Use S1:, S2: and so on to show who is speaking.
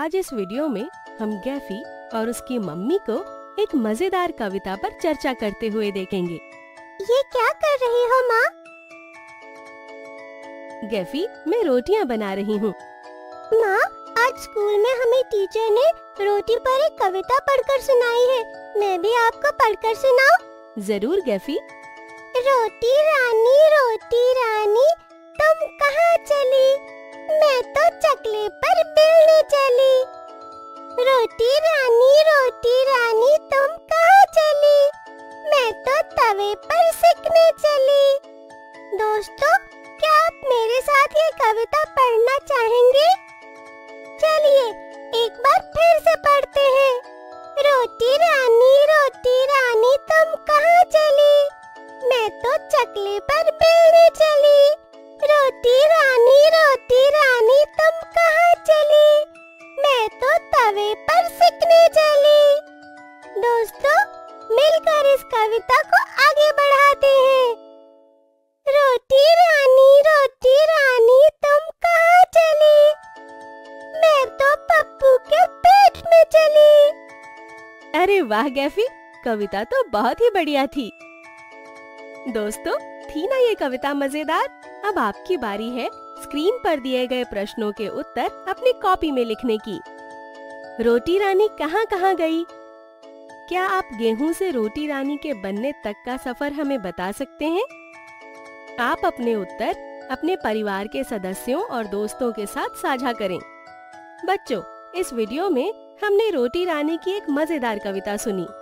S1: आज इस वीडियो में हम गैफी और उसकी मम्मी को एक मजेदार कविता पर चर्चा करते हुए देखेंगे।
S2: ये क्या कर रही हो माँ?
S1: गैफी, मैं रोटियां बना रही हूँ।
S2: माँ, आज स्कूल में हमें टीचर ने रोटी पर एक कविता पढ़कर सुनाई है। मैं भी आपको पढ़कर सुनाऊं?
S1: जरूर गैफी।
S2: रोटी रानी तुम कहाँ चली? मैं तो चकले पर बेलने चली। रोटी रानी तुम कहाँ चली? मैं तो तवे पर सेकने चली। दोस्तों, क्या आप मेरे साथ ये कविता पढ़ना चाहेंगे? चलिए एक बार फिर से पढ़ते हैं। रोटी रानी तुम कहाँ चली? मैं तो चकले पर बेलने चली। रोटी रानी तुम कहाँ चली? मैं तो तवे पर सेकने चली। दोस्तों, मिलकर इस कविता को आगे बढ़ाते हैं। रोटी रानी तुम कहाँ चली? मैं तो पप्पू के पेट में चली।
S1: अरे वाह गैफी, कविता तो बहुत ही बढ़िया थी। दोस्तों, थी ना ये कविता मजेदार? अब आपकी बारी है स्क्रीन पर दिए गए प्रश्नों के उत्तर अपनी कॉपी में लिखने की। रोटी रानी कहाँ कहाँ गई? क्या आप गेहूं से रोटी रानी के बनने तक का सफर हमें बता सकते हैं? आप अपने उत्तर अपने परिवार के सदस्यों और दोस्तों के साथ साझा करें। बच्चों, इस वीडियो में हमने रोटी रानी की एक मजेदार कविता सुनी।